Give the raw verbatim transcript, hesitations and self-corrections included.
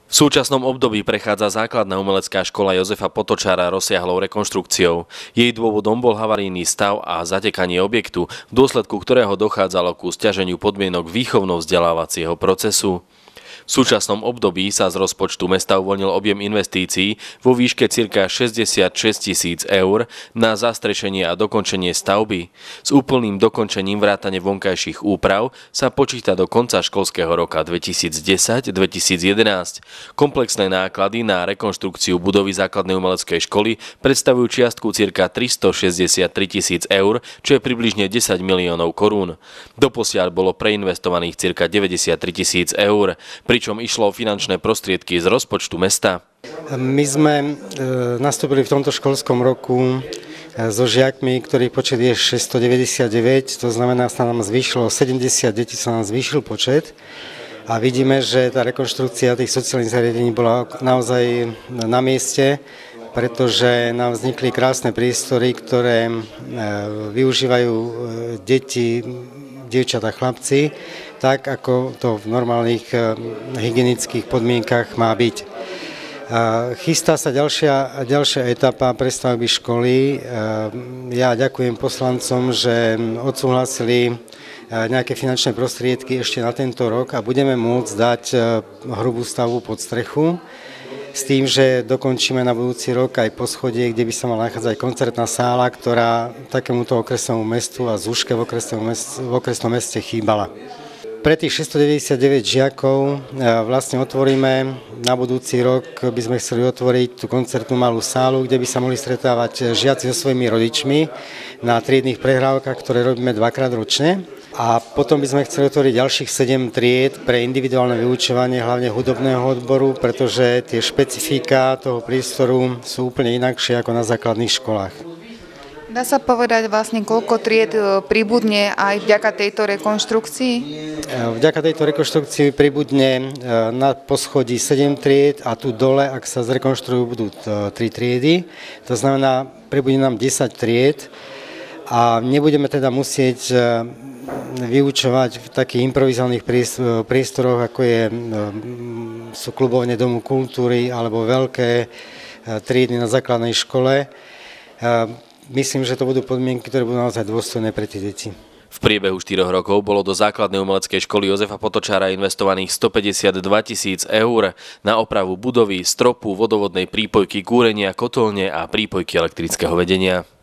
V súčasnom období prechádza základná umelecká škola Jozefa Potočára rozsiahlou rekonštrukciou. Jej dôvodom bol havarijný stav a zatekanie objektu, v dôsledku ktorého dochádzalo ku sťaženiu podmienok výchovno-vzdelávacieho procesu. V súčasnom období sa z rozpočtu mesta uvoľnil objem investícií vo výške cirka šesťdesiatšesť tisíc eur na zastrešenie a dokončenie stavby. S úplným dokončením vrátane vonkajších úprav sa počíta do konca školského roka dvetisícdesať dvetisícjedenásť. Komplexné náklady na rekonštrukciu budovy základnej umeleckej školy predstavujú čiastku cirka tristošesťdesiattri tisíc eur, čo je približne desať miliónov korún. Doposiaľ bolo preinvestovaných cirka deväťdesiattri tisíc eur, pričom išlo o finančné prostriedky z rozpočtu mesta. My sme e, nastúpili v tomto školskom roku e, so žiakmi, ktorých počet je šesťstodeväťdesiatdeväť, to znamená, sa nám zvýšilo sedemdesiat detí, sa nám zvýšil počet a vidíme, že tá rekonštrukcia tých sociálnych zariadení bola naozaj na mieste, pretože nám vznikli krásne priestory, ktoré e, využívajú e, deti, dievčatá, chlapci, tak ako to v normálnych hygienických podmienkach má byť. Chystá sa ďalšia, ďalšia etapa prestavby školy. Ja ďakujem poslancom, že odsúhlasili nejaké finančné prostriedky ešte na tento rok a budeme môcť dať hrubú stavbu pod strechu, s tým, že dokončíme na budúci rok aj poschodie, kde by sa mala nachádzať koncertná sála, ktorá takémuto okresnému mestu a zúške v okresnom meste, v okresnom meste chýbala. Pre tých šesťstodeväťdesiatdeväť žiakov vlastne otvoríme na budúci rok, by sme chceli otvoriť tú koncertnú malú sálu, kde by sa mohli stretávať žiaci so svojimi rodičmi na triednych prehrávkach, ktoré robíme dvakrát ročne. A potom by sme chceli otvoriť ďalších sedem tried pre individuálne vyučovanie, hlavne hudobného odboru, pretože tie špecifika toho priestoru sú úplne inakšie ako na základných školách. Dá sa povedať vlastne, koľko tried pribudne aj vďaka tejto rekonštrukcii? Vďaka tejto rekonštrukcii pribudne na poschodí sedem tried a tu dole, ak sa zrekonštruujú, budú tri triedy. To znamená, pribudne nám desať tried a nebudeme teda musieť vyučovať v takých improvizovaných priestoroch, ako je, sú klubovne Domu kultúry alebo veľké triedy na základnej škole. Myslím, že to budú podmienky, ktoré budú naozaj dôstojné pre tie deti. V priebehu štyroch rokov bolo do základnej umeleckej školy Jozefa Potočára investovaných stopäťdesiatdva tisíc eur na opravu budovy, stropu, vodovodnej prípojky, kúrenia, kotolne a prípojky elektrického vedenia.